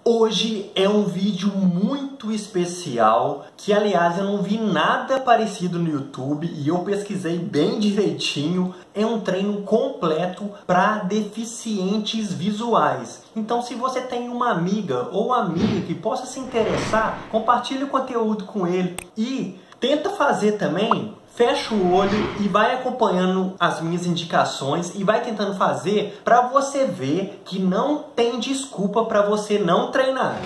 Hoje é um vídeo muito especial, que aliás eu não vi nada parecido no YouTube e eu pesquisei bem direitinho. É um treino completo para deficientes visuais. Então se você tem uma amiga ou amiga que possa se interessar, compartilhe o conteúdo com ele e tenta fazer também. Fecha o olho e vai acompanhando as minhas indicações e vai tentando fazer para você ver que não tem desculpa para você não treinar.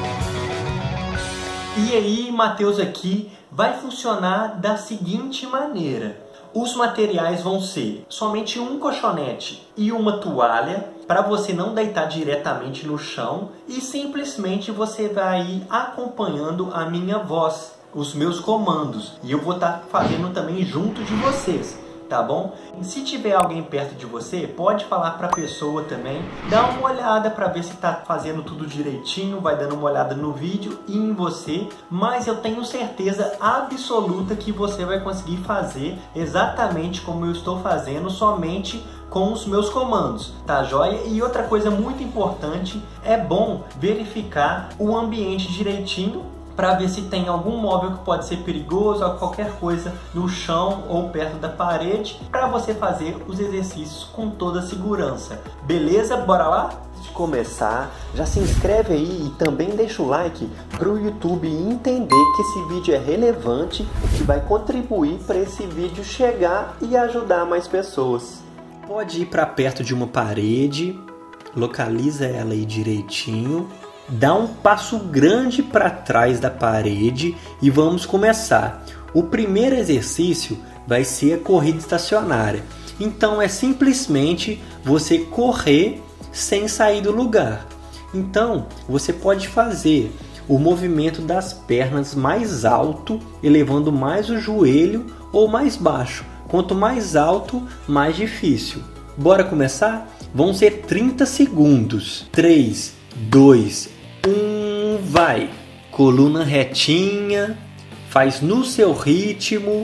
E aí, Matheus aqui, vai funcionar da seguinte maneira. Os materiais vão ser somente um colchonete e uma toalha para você não deitar diretamente no chão e simplesmente você vai ir acompanhando a minha voz, os meus comandos, e eu vou estar fazendo também junto de vocês, tá bom? E se tiver alguém perto de você, pode falar para a pessoa também, dá uma olhada para ver se está fazendo tudo direitinho, vai dando uma olhada no vídeo e em você, mas eu tenho certeza absoluta que você vai conseguir fazer exatamente como eu estou fazendo, somente com os meus comandos, tá joia? E outra coisa muito importante, é bom verificar o ambiente direitinho para ver se tem algum móvel que pode ser perigoso ou qualquer coisa no chão ou perto da parede, para você fazer os exercícios com toda a segurança. Beleza? Bora lá? Antes de começar, já se inscreve aí e também deixa o like para o YouTube entender que esse vídeo é relevante e que vai contribuir para esse vídeo chegar e ajudar mais pessoas. Pode ir para perto de uma parede, localiza ela aí direitinho. Dá um passo grande para trás da parede e vamos começar. O primeiro exercício vai ser a corrida estacionária. Então é simplesmente você correr sem sair do lugar. Então você pode fazer o movimento das pernas mais alto, elevando mais o joelho ou mais baixo. Quanto mais alto, mais difícil. Bora começar? Vão ser 30 segundos. 3, 2, 1, vai! Coluna retinha, faz no seu ritmo.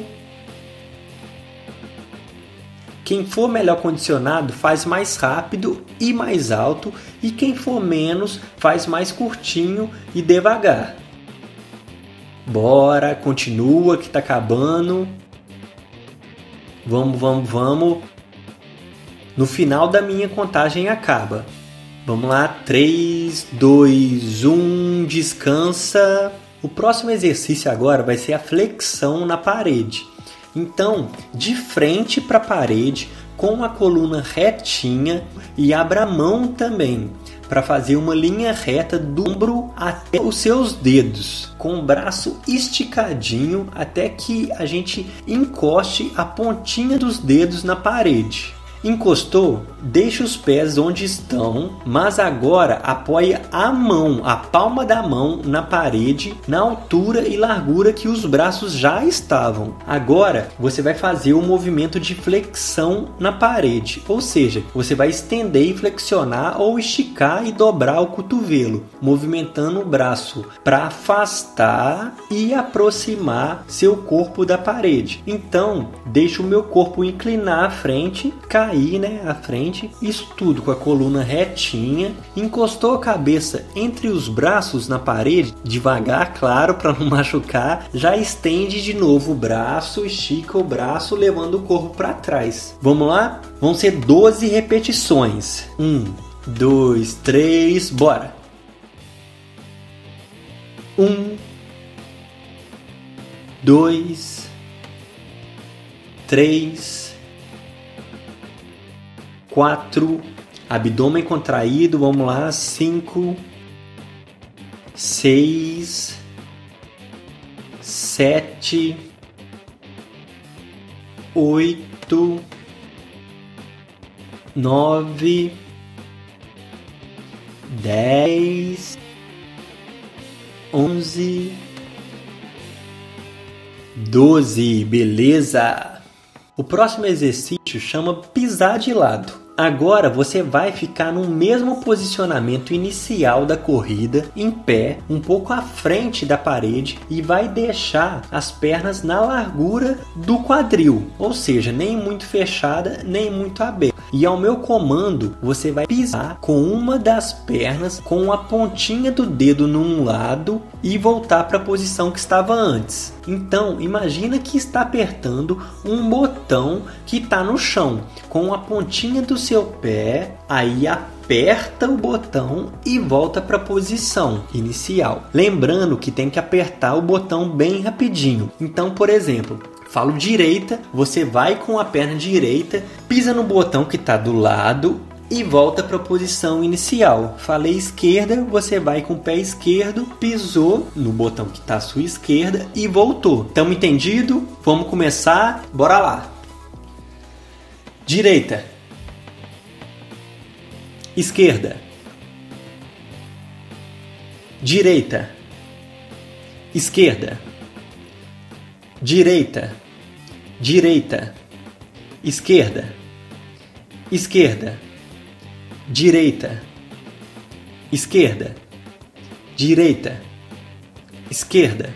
Quem for melhor condicionado faz mais rápido e mais alto, e quem for menos faz mais curtinho e devagar. Bora, continua que tá acabando. Vamos. No final da minha contagem acaba. Vamos lá, 3, 2, 1, descansa. O próximo exercício agora vai ser a flexão na parede. Então, de frente para a parede, com a coluna retinha e abra a mão também, para fazer uma linha reta do ombro até os seus dedos, com o braço esticadinho até que a gente encoste a pontinha dos dedos na parede. Encostou? Deixa os pés onde estão, mas agora apoia a mão, a palma da mão na parede, na altura e largura que os braços já estavam. Agora você vai fazer o movimento de flexão na parede, ou seja, você vai estender e flexionar ou esticar e dobrar o cotovelo, movimentando o braço para afastar e aproximar seu corpo da parede. Então, deixa o meu corpo inclinar à frente, cair à frente, isso tudo com a coluna retinha, encostou a cabeça entre os braços na parede, devagar, claro, para não machucar, já estende de novo o braço, estica o braço, levando o corpo para trás. Vamos lá? Vão ser 12 repetições. 1, 2, 3, bora! 1, 2, 3, 4, abdômen contraído, vamos lá, 5, 6, 7, 8, 9, 10, 11, 12, beleza? O próximo exercício chama pisar de lado. Agora você vai ficar no mesmo posicionamento inicial da corrida, em pé, um pouco à frente da parede e vai deixar as pernas na largura do quadril, ou seja, nem muito fechada, nem muito aberta. E ao meu comando, você vai pisar com uma das pernas com a pontinha do dedo num lado e voltar para a posição que estava antes. Então, imagina que está apertando um botão que está no chão. Com a pontinha do seu pé, aí aperta o botão e volta para a posição inicial. Lembrando que tem que apertar o botão bem rapidinho. Então, por exemplo, falo direita, você vai com a perna direita, pisa no botão que está do lado e volta para a posição inicial. Falei esquerda, você vai com o pé esquerdo, pisou no botão que está à sua esquerda e voltou. Estamos entendido? Vamos começar? Bora lá! Direita, esquerda, direita, esquerda, direita, direita, esquerda, esquerda, direita, esquerda, direita, esquerda,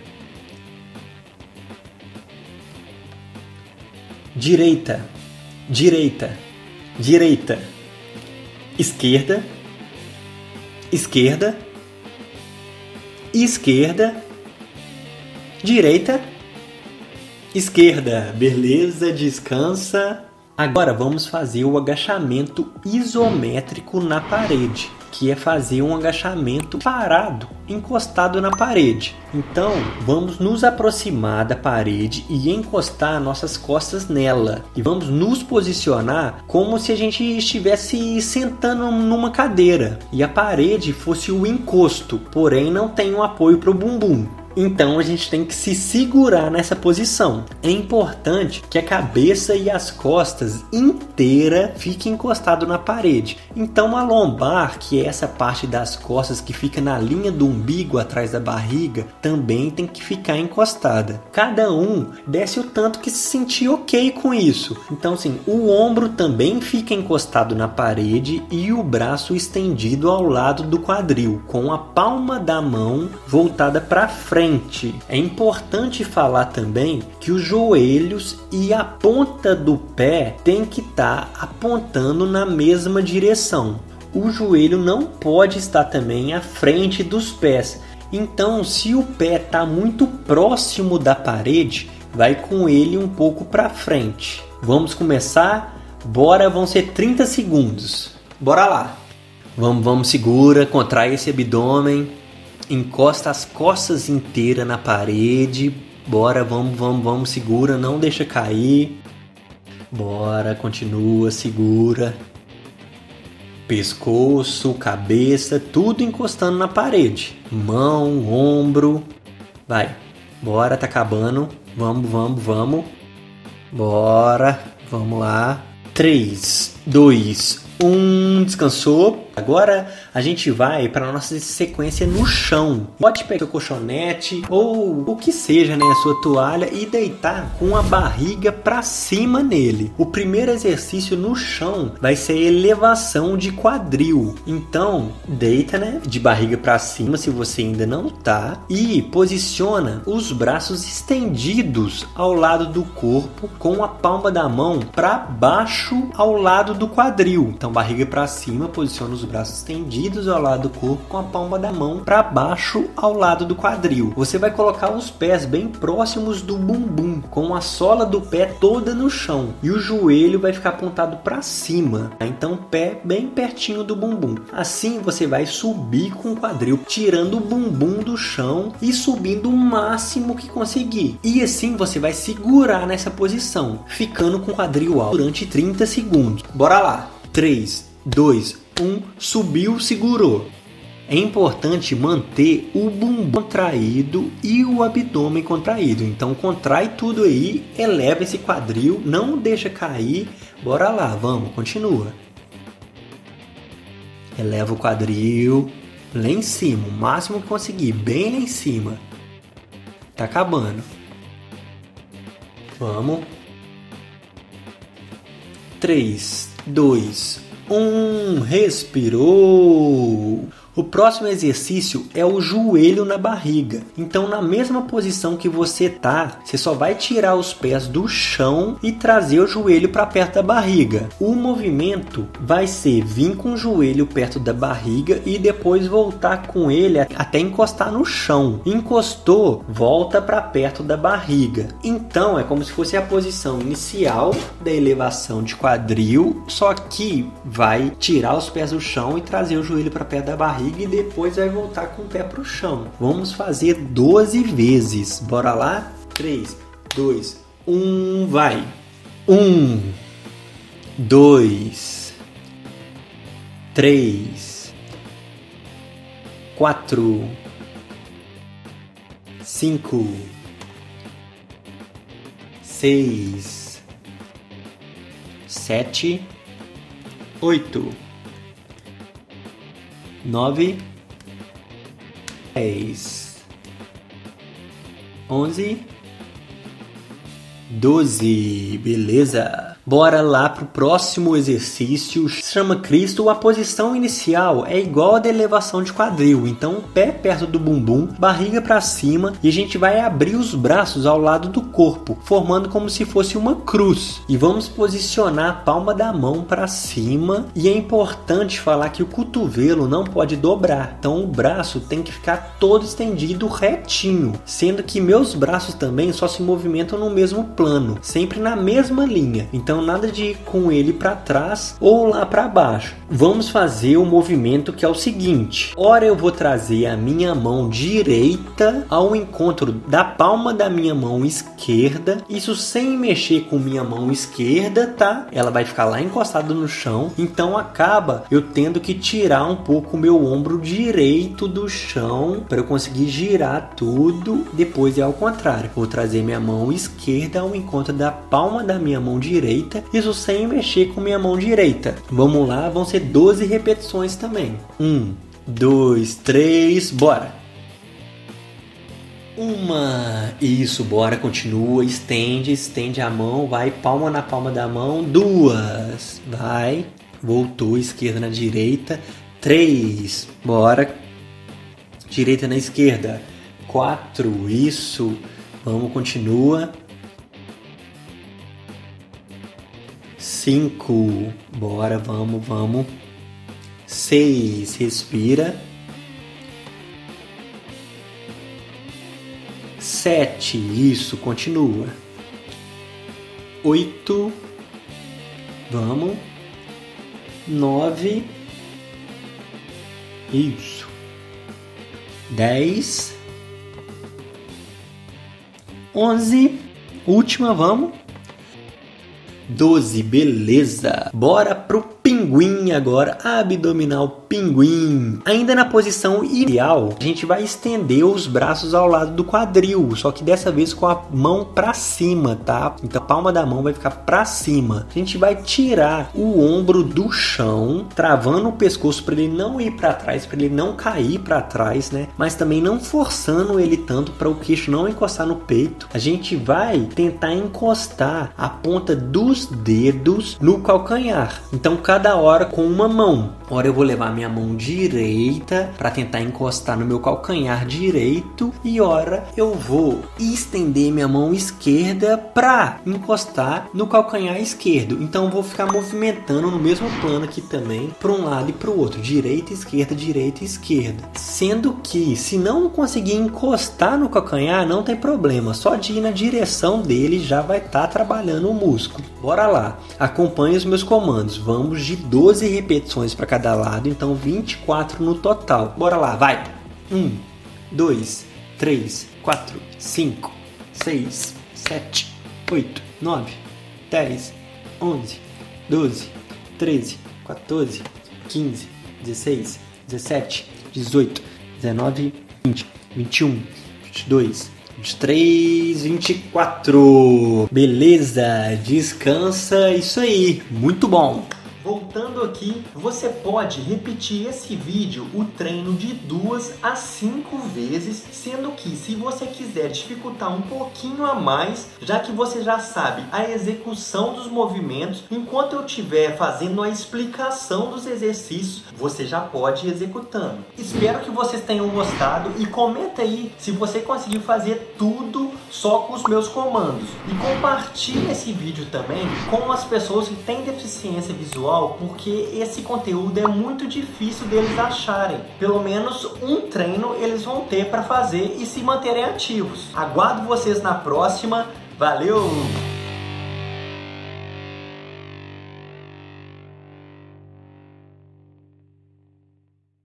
direita, direita, direita, esquerda, esquerda, esquerda, direita, esquerda. Beleza, descansa. Agora vamos fazer o agachamento isométrico na parede, que é fazer um agachamento parado, encostado na parede. Então, vamos nos aproximar da parede e encostar nossas costas nela. E vamos nos posicionar como se a gente estivesse sentando numa cadeira e a parede fosse o encosto, porém não tem um apoio para o bumbum. Então a gente tem que se segurar nessa posição. É importante que a cabeça e as costas inteira fiquem encostado na parede. Então a lombar, que é essa parte das costas que fica na linha do umbigo atrás da barriga, também tem que ficar encostada. Cada um desce o tanto que se sentir ok com isso. Então assim, o ombro também fica encostado na parede e o braço estendido ao lado do quadril, com a palma da mão voltada para frente. É importante falar também que os joelhos e a ponta do pé tem que estar apontando na mesma direção. O joelho não pode estar também à frente dos pés. Então, se o pé está muito próximo da parede, vai com ele um pouco para frente. Vamos começar? Bora, vão ser 30 segundos. Bora lá. Vamos, segura, contrai esse abdômen. Encosta as costas inteiras na parede. Bora, vamos, segura, não deixa cair. Bora, continua, segura. Pescoço, cabeça, tudo encostando na parede. Mão, ombro. Vai, bora, tá acabando. Vamos. Bora, vamos lá. 3, 2, 1, descansou. Agora a gente vai para a nossa sequência no chão. Pode pegar seu colchonete ou o que seja, né, a sua toalha e deitar com a barriga para cima nele. O primeiro exercício no chão vai ser elevação de quadril. Então, deita, né, de barriga para cima se você ainda não tá e posiciona os braços estendidos ao lado do corpo com a palma da mão para baixo ao lado do quadril. Então, barriga para cima, posiciona os braços estendidos ao lado do corpo com a palma da mão para baixo ao lado do quadril. Você vai colocar os pés bem próximos do bumbum, com a sola do pé toda no chão e o joelho vai ficar apontado para cima. Então, pé bem pertinho do bumbum. Assim você vai subir com o quadril, tirando o bumbum do chão e subindo o máximo que conseguir. E assim você vai segurar nessa posição, ficando com o quadril alto durante 30 segundos. Bora lá! 3, 2, 1, subiu, segurou. É importante manter o bumbum contraído e o abdômen contraído. Então contrai tudo aí, eleva esse quadril, não deixa cair. Bora lá, vamos, continua. Eleva o quadril lá em cima, o máximo que conseguir, bem lá em cima. Tá acabando. Vamos. 3, 2, Respirou. O próximo exercício é o joelho na barriga. Então, na mesma posição que você tá, você só vai tirar os pés do chão e trazer o joelho para perto da barriga. O movimento vai ser vir com o joelho perto da barriga e depois voltar com ele até encostar no chão. Encostou, volta para perto da barriga. Então, é como se fosse a posição inicial da elevação de quadril, só que vai tirar os pés do chão e trazer o joelho para perto da barriga e depois vai voltar com o pé para o chão. Vamos fazer 12 vezes. Bora lá? 3, 2, 1, vai! 1, 2, 3, 4, 5, 6, 7, 8, 9, 10, 11, 12, beleza? Bora lá pro próximo exercício, chama Cristo. A posição inicial é igual a da elevação de quadril, então pé perto do bumbum, barriga para cima e a gente vai abrir os braços ao lado do corpo, formando como se fosse uma cruz. E vamos posicionar a palma da mão para cima e é importante falar que o cotovelo não pode dobrar, então o braço tem que ficar todo estendido retinho, sendo que meus braços também só se movimentam no mesmo plano, sempre na mesma linha. Então nada de ir com ele para trás ou lá para baixo. Vamos fazer o movimento que é o seguinte. Ora eu vou trazer a minha mão direita ao encontro da palma da minha mão esquerda. Isso sem mexer com minha mão esquerda, tá? Ela vai ficar lá encostada no chão. Então acaba eu tendo que tirar um pouco o meu ombro direito do chão para eu conseguir girar tudo. Depois é ao contrário. Vou trazer minha mão esquerda ao encontro da palma da minha mão direita. Isso sem mexer com minha mão direita. Vamos lá, vão ser 12 repetições também. 1, 2, 3, bora! Isso, bora, continua, estende a mão, vai, palma na palma da mão, 2, vai, voltou, esquerda na direita, 3, bora, direita na esquerda, 4, isso, vamos, continua, 5, bora, vamos. 6, respira. 7, isso, continua. 8, vamos. 9, isso. 10, 11, última, vamos. 12, beleza. Bora pro pinguim agora, abdominal pinguim. Ainda na posição ideal, a gente vai estender os braços ao lado do quadril, só que dessa vez com a mão pra cima, tá? Então a palma da mão vai ficar pra cima. A gente vai tirar o ombro do chão, travando o pescoço para ele não ir para trás, para ele não cair para trás, né? Mas também não forçando ele tanto para o queixo não encostar no peito. A gente vai tentar encostar a ponta dos dedos no calcanhar. Então cada hora com uma mão. Ora eu vou levar minha mão direita para tentar encostar no meu calcanhar direito e ora eu vou estender minha mão esquerda para encostar no calcanhar esquerdo. Então eu vou ficar movimentando no mesmo plano aqui também, para um lado e para o outro, direita, esquerda, sendo que se não conseguir encostar no calcanhar não tem problema, só de ir na direção dele já vai estar trabalhando o músculo. Bora lá, acompanhe os meus comandos. Vamos de 12 repetições para cada lado, então 24 no total. Bora lá, vai! 1, 2, 3, 4, 5, 6, 7, 8, 9, 10, 11, 12, 13, 14, 15, 16, 17, 18, 19, 20, 21, 22, 23, 24. Beleza, descansa, isso aí, muito bom. Voltando voltando aqui, você pode repetir esse vídeo, o treino de 2 a 5 vezes, sendo que se você quiser dificultar um pouquinho a mais, já que você já sabe a execução dos movimentos, enquanto eu estiver fazendo a explicação dos exercícios, você já pode ir executando. Espero que vocês tenham gostado e comenta aí se você conseguiu fazer tudo só com os meus comandos. E compartilhe esse vídeo também com as pessoas que têm deficiência visual, porque esse conteúdo é muito difícil deles acharem. Pelo menos um treino eles vão ter para fazer e se manterem ativos. Aguardo vocês na próxima. Valeu!